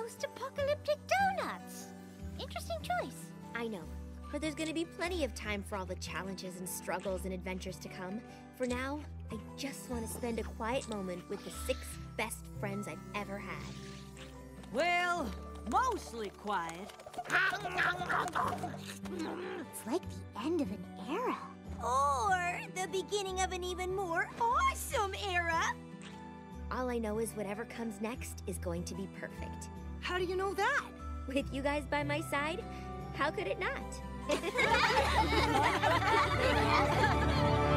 post-apocalyptic donuts. Interesting choice. I know, but there's gonna be plenty of time for all the challenges and struggles and adventures to come. For now, I just want to spend a quiet moment with the 6 best friends I've ever had. Well, mostly quiet. It's like the end of an era. Or the beginning of an even more awesome era. All I know is whatever comes next is going to be perfect. How do you know that? With you guys by my side, how could it not?